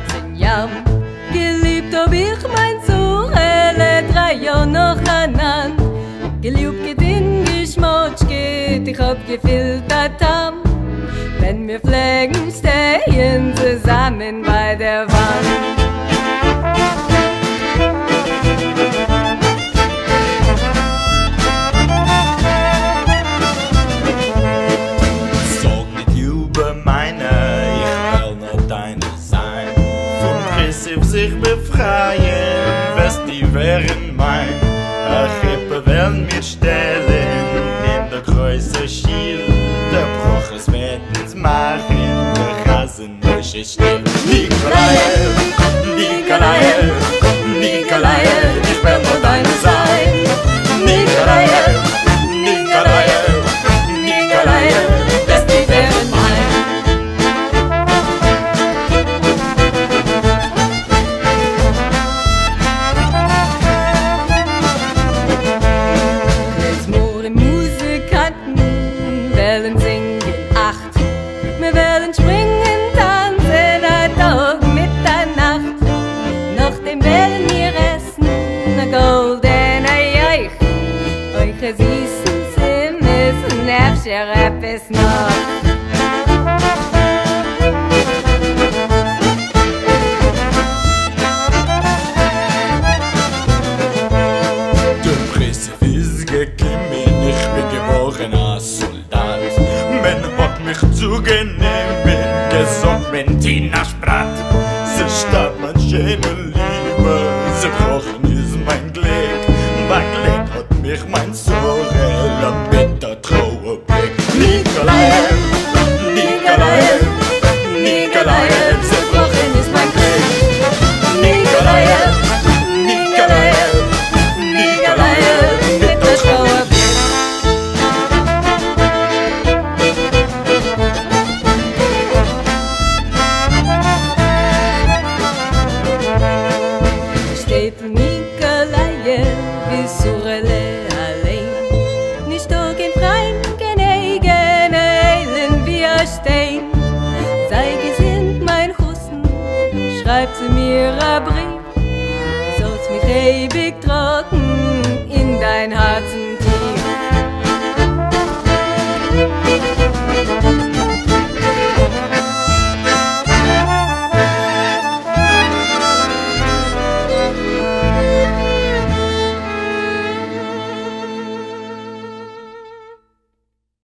14 Jahren. Geliebt hab ich mein Zuhelle 3 Jahre noch anan. Geliebt geht in Geschmatsch geht, ich hab gefiltert Tam. Wenn wir pflegen, stehen zusammen bei der Wand. Sag nicht über meine, ich will nur deine sein. Von Prinzip sich befreien, was die wären mein. Ach, Hippe werden wir stellen in der Größe Schiel. Der Bruch es werden's machen, der Rasen ist still. Nikolayev, Nikolayev, Nikolayev, ich will nur deine sein. Nikolayev, Nikolayev, Nikolayev, das die wären mein. Klezmer Musikanten wollen singen acht. Wir wollen springen, tanzen, ein Tag mit der Nacht. Nachdem wollen wir essen, a goldene Joich. Eure süßen Zimmer sind öfter etwas noch. Der Prinzip ist gekommen, ich bin geboren als Soldat. Man hat mich zugenommen, gesagt, wenn Tina sprat. Sie starb mein schöne Liebe, sie brochen ist mein Glück. Begleitet hat mich mein Sorge, mit der Trauerblick. Nikolayev, Nikolayev, Nikolayev, sie brochen ist mein Glück. Nikolayev, Nikolayev, Nikolayev, mit der Trauerblick. Schtetl Nikolayev, bis Surele allein. Nicht doch im Freien, kein eigen Eilen wie ein Stein. Sei gesinnt, mein Hussen, schreibt sie mir ein Brief. Du sollst mich ewig trocken in dein Herzen